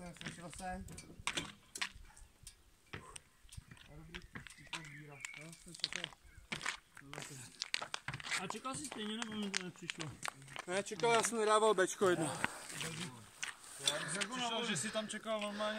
Slyšel se? A čekal jsi stejně, nebo mi to nepřišlo? Ne, čekal, já jsem nedával bečko jedno. Přišel, že jsi tam čekal normálně.